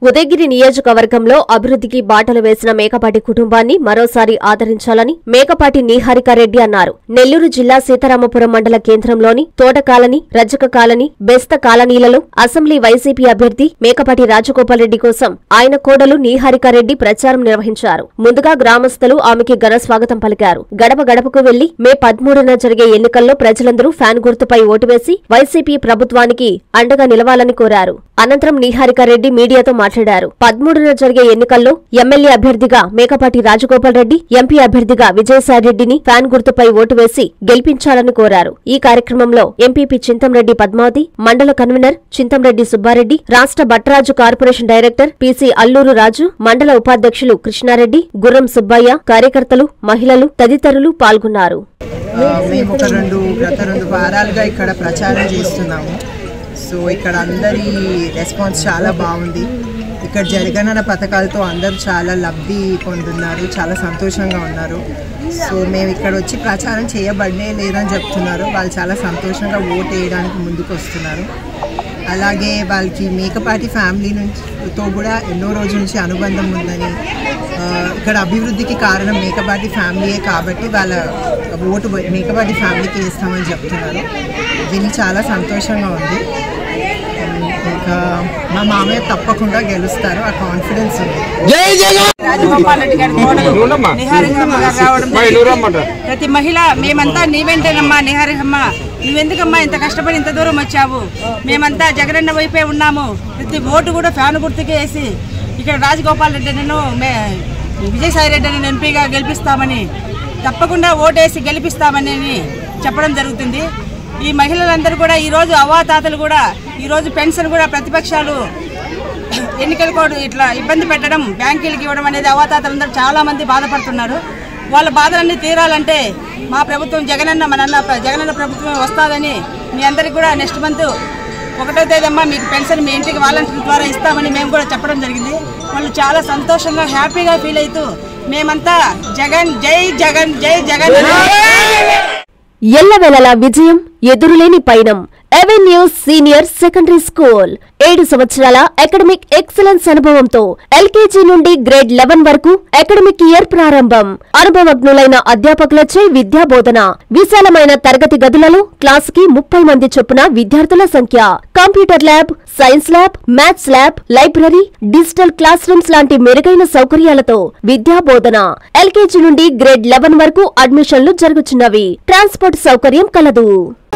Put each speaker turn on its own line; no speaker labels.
ఉదయగిరి నియోజకవర్గంలో అభివృద్ధికి బాటలు వేసిన మేకపాటి కుటుంబాన్ని మరోసారి ఆదరించాలని మేకపాటి నీహారికారెడ్డి అన్నారు. నెల్లూరు జిల్లా సీతారామపురం మండల కేంద్రంలోని తోట కాలనీ, రజక కాలనీ, బెస్త కాలనీలలో అసెంబ్లీ వైసీపీ అభ్యర్థి మేకపాటి రాజగోపాల్ రెడ్డి కోసం ఆయన కోడలు నీహారికారెడ్డి ప్రచారం నిర్వహించారు. ముందుగా గ్రామస్తులు ఆమెకి ఘన స్వాగతం పలికారు. గడప గడపకు వెళ్లి మే 13న జరిగే ఎన్నికల్లో ప్రజలందరూ ఫ్యాన్ గుర్తుపై ఓటు వేసి వైసీపీ ప్రభుత్వానికి అండగా నిలవాలని కోరారు. అనంతరం నీహారికారెడ్డి మీడియాతో మాట్లాడారు. 13న జరిగే ఎన్నికల్లో ఎమ్మెల్యే అభ్యర్థిగా మేకపాటి రాజగోపాల్ రెడ్డి, ఎంపీ అభ్యర్థిగా విజయసాయిరెడ్డిని ఫ్యాన్ గుర్తుపై ఓటు వేసి గెలిపించాలని కోరారు. ఈ కార్యక్రమంలో ఎంపీపీ చింతంరెడ్డి పద్మావతి, మండల కన్వీనర్ చింతంరెడ్డి సుబ్బారెడ్డి, రాష్ట్ర Batraju corporation director PC Alluru Raju, మండల ఉపాధ్యక్షులు కృష్ణారెడ్డి, గుర్రం సుబ్బయ్య, కార్యకర్తలు, మహిళలు తదితరులు పాల్గొన్నారు.
మేము గత రెండు వారాలుగా ఇక్కడ ప్రచారం చేస్తున్నాము. సో ఇక్కడ అందరి రెస్పాన్స్ చాలా బాగుంది. ఇక్కడ జగనన్న పథకాలతో అందరూ చాలా లబ్ధి పొందుతున్నారు, చాలా సంతోషంగా ఉన్నారు. సో మేము ఇక్కడ వచ్చి ప్రచారం చేయబడనే లేదని చెప్తున్నారు. వాళ్ళు చాలా సంతోషంగా ఓటు వేయడానికి ముందుకు వస్తున్నారు. అలాగే వాళ్ళకి మేకపాటి ఫ్యామిలీ తో కూడా ఎన్నో రోజుల నుంచి అనుబంధం ఉందని, ఇక్కడ అభివృద్ధికి కారణం మేకపాటి ఫ్యామిలీయే కాబట్టి వాళ్ళ ఓటు మేకపాటి ఫ్యామిలీకి వేస్తామని చెప్తున్నారు. దీనికి చాలా సంతోషంగా ఉంది. ఇంకా మా మామయ్య తప్పకుండా గెలుస్తారు, ఆ కాన్ఫిడెన్స్ ఉంది.
రాజగోపాల్ రెడ్డి గారి కోడలు నిహారికమ్మ గారు రావడం, ప్రతి మహిళ మేమంతా నీ వెంటేనమ్మా నిహారికమ్మ, నువ్వెందుకమ్మా ఇంత కష్టపడి ఇంత దూరం వచ్చావు, మేమంతా జగనన్న వైపే ఉన్నాము, ప్రతి ఓటు కూడా ఫ్యాన్ గుర్తుకే వేసి ఇక్కడ రాజగోపాల్ రెడ్డి నేను విజయసాయిరెడ్డి నేను ఎంపీగా గెలిపిస్తామని, తప్పకుండా ఓటేసి గెలిపిస్తామని చెప్పడం జరుగుతుంది. ఈ మహిళలందరూ కూడా ఈరోజు అవ్వాతాతలు కూడా ఈరోజు పెన్షన్ కూడా ప్రతిపక్షాలు ఎన్నికల కోడ్ ఇట్లా ఇబ్బంది పెట్టడం, బ్యాంకులకు ఇవ్వడం అనేది అవ్వాతాతలందరూ చాలా మంది బాధపడుతున్నారు. వాళ్ళ బాధలన్నీ తీరాలంటే మా ప్రభుత్వం జగనన్న ప్రభుత్వం వస్తుందని మీ అందరికి కూడా నెక్స్ట్ మంత్ 1వ తేదీ మీకు పెన్షన్ మీ ఇంటికి వాలంటీర్ ద్వారా ఇస్తామని మేము కూడా చెప్పడం జరిగింది. వాళ్ళు చాలా సంతోషంగా హ్యాపీగా ఫీల్ అవుతూ మేమంతా జగన్ జై జగన్ జై జగన్.
ఎల్లవేళలా విజయం, ఎదురులేని పయనం. అవెన్యూస్ సీనియర్ సెకండరీ స్కూల్ 7 సంవత్సరాల అకాడమిక్ ఎక్సలెన్స్ అనుభవంతో ఎల్కేజీ నుండి గ్రేడ్ 11 వరకు అకాడమిక్ ఇయర్ ప్రారంభం. అనుభవజ్ఞులైన అధ్యాపకులచే విద్యా బోధన. విశాలమైన తరగతి గదులలో క్లాసుకి 30 మంది చొప్పున విద్యార్థుల సంఖ్య. Computer lab, science lab, maths lab, library, digital classrooms లాంటి మెరుగైన సౌకర్యాలతో విద్యా బోధన. ఎల్కేజీ నుండి గ్రేడ్ 11 వరకు అడ్మిషన్లు జరుగుతున్నవి. ట్రాన్స్పోర్ట్ సౌకర్యం కలదు.